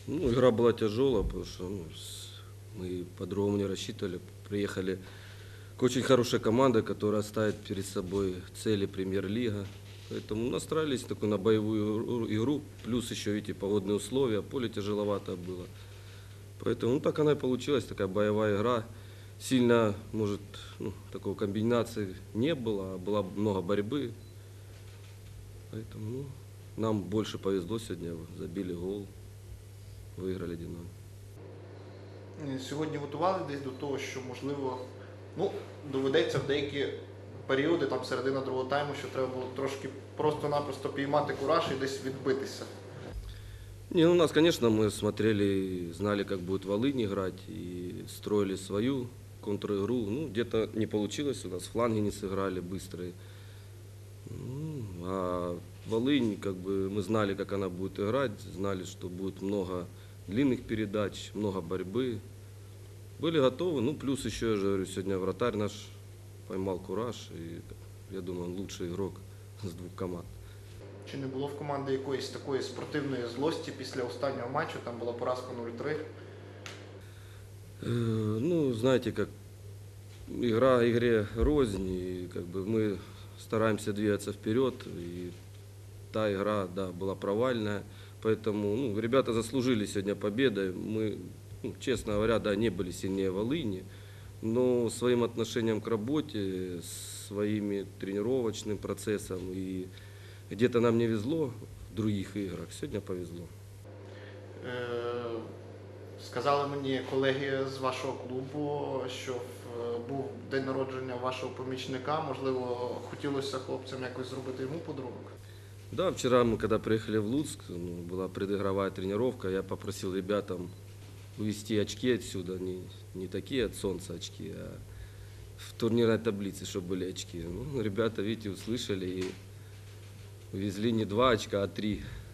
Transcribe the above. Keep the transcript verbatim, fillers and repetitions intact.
Ну, игра была тяжелая, потому что ну, с- мы по-другому не рассчитывали. Приехали к очень хорошей команде, которая ставит перед собой цели премьер-лига. Поэтому настроились такую на боевую игру, игру, плюс еще эти погодные условия, поле тяжеловато было. Поэтому ну, так она и получилась, такая боевая игра. Сильно, может, ну, такой комбинации не было, а было много борьбы. Поэтому ну, нам больше повезло сегодня, забили гол, выиграли один ноль. Е, Сьогодні готували десь до того, що можливо ну, доведеться в деякі періоди, там середина другого тайму, що треба було трошки просто-напросто піймати кураж і десь відбитися. Не, ну, у нас, конечно, мы смотрели, знали, как будет Волынь играть, и строили свою контр-игру. Ну, где-то не получилось, у нас фланги не сыграли быстрые. Ну, а Волынь, как бы, мы знали, как она будет играть, знали, что будет много длинных передач, много борьбы. Были готовы, ну, плюс еще, я же говорю, сегодня вратарь наш поймал кураж, и я думаю, он лучший игрок с двух команд. Чи не було в команди якоїсь такої спортивної злості після останнього матчу, там була поразка нуль три? Э, Ну, знаете, как игра игре рознь, и как бы мы стараемся двигаться вперед, и та игра, да, была провальная, поэтому, ну, ребята заслужили сегодня победы, мы, ну, честно говоря, да, не были сильнее Волыни, но своим отношением к работе, своими тренировочным процессом, и где-то нам не везло в других играх, сегодня повезло. Е, Сказали мені колеги з вашого клубу, що е, був день народження вашого помічника. Можливо, хотілося хлопцям якось зробити йому подарунок. Да, вчера мы, когда приехали в Луцк, ну, была предыгровая тренировка, я попросил ребятам увезти очки отсюда, не, не такие от солнца очки, а в турнирной таблице, чтобы были очки. Ну, ребята, видите, услышали и увезли не два очка, а три.